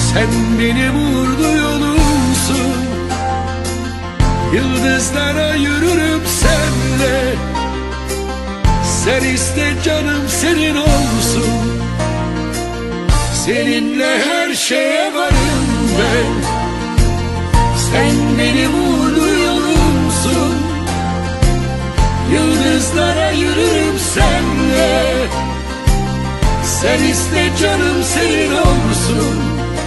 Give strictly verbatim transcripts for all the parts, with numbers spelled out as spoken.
Sen benim uğurlu yolumsun. Yıldızlara yürürüm senle. Sen iste canım senin olsun. Seninle her şeye varım ben. Sen benim uğurlu yolumsun. Yıldızlara yürürüm senle. Sen iste canım senin olsun.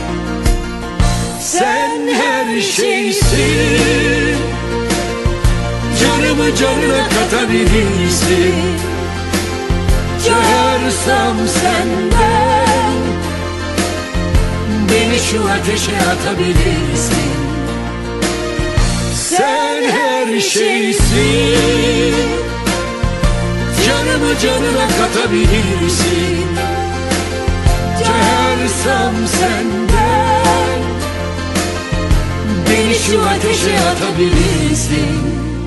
Sen her şeysin. Canımı canına katabilirsin. Çağırsam senden beni şu ateşe atabilirsin. Sen her şeysin. Canımı canına katabilirsin. Çağırsam senden beni şu ateşe atabilirsin.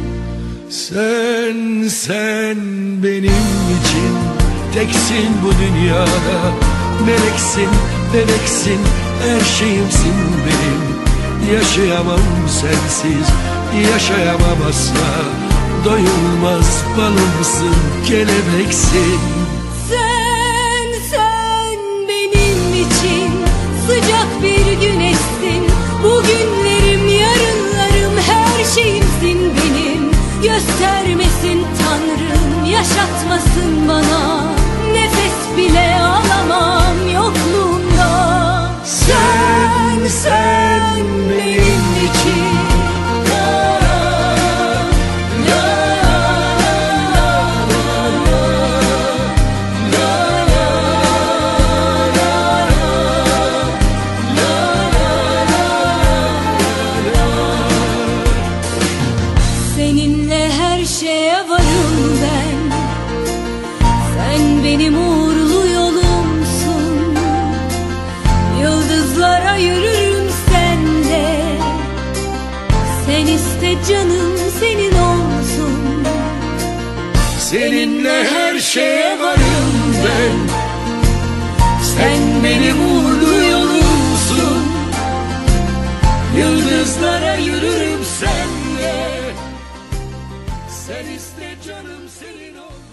Sen, sen benim için teksin bu dünyada. Meleksin, meleksin, her şeyimsin benim. Yaşayamam sensiz, yaşayamam asla. Doyulmaz balımsın, kelebeksin. Sen, sen benim için sıcak bir güneşsin. Bugünlerim, yarınlarım, her şeyimsin benim. Göstermesin Tanrım, yaşatmasın bana. Nefes bile alamam yokluğunda. Sen, sen benim için. Seninle her şeye varım ben. Sen benim uğurlu yolumsun. Yıldızlara yürürüm senle. Sen iste canım senin olsun. Seninle her şeye varım ben. Sen benim uğurlu yolumsun. Yıldızlara yürürüm senle. Sen iste canım senin olsun.